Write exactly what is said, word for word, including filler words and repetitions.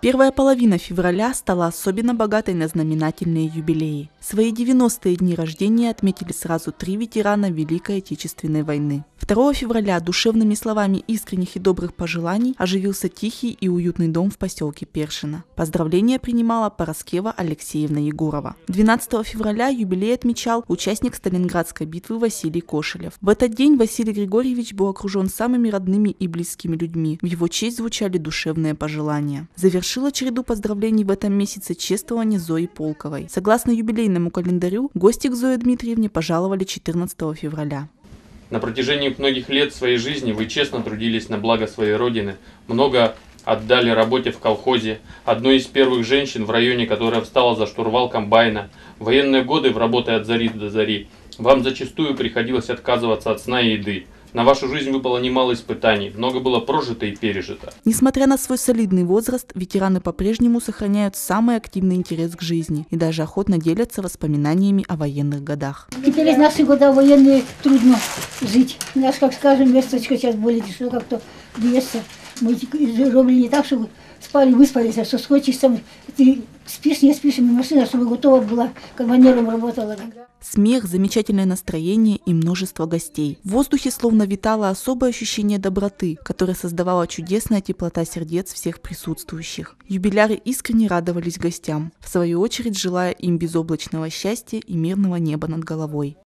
Первая половина февраля стала особенно богатой на знаменательные юбилеи. Свои девяностые дни рождения отметили сразу три ветерана Великой Отечественной войны. второго февраля душевными словами искренних и добрых пожеланий оживился тихий и уютный дом в поселке Першино. Поздравления принимала Пороскева Алексеевна Егорова. двенадцатого февраля юбилей отмечал участник Сталинградской битвы Василий Кошелев. В этот день Василий Григорьевич был окружен самыми родными и близкими людьми. В его честь звучали душевные пожелания. Завершила череду поздравлений в этом месяце чествование Зои Полковой. Согласно юбилейному календарю, гости к Зое Дмитриевне пожаловали четырнадцатого февраля. На протяжении многих лет своей жизни вы честно трудились на благо своей родины, много отдали работе в колхозе, одной из первых женщин в районе, которая встала за штурвал комбайна. В военные годы в работе от зари до зари вам зачастую приходилось отказываться от сна и еды. На вашу жизнь выпало немало испытаний, много было прожито и пережито. Несмотря на свой солидный возраст, ветераны по-прежнему сохраняют самый активный интерес к жизни и даже охотно делятся воспоминаниями о военных годах. Теперь в наши года военные трудно жить. Наш, как скажем, местечко сейчас более дешево, как-то двести. Мы робили не так, чтобы спали, выспались, а что схочешь, сам, ты спишь, не спишь, и машина, чтобы готова была, комбайнером работала. Смех, замечательное настроение и множество гостей. В воздухе словно витало особое ощущение доброты, которое создавало чудесная теплота сердец всех присутствующих. Юбиляры искренне радовались гостям, в свою очередь желая им безоблачного счастья и мирного неба над головой.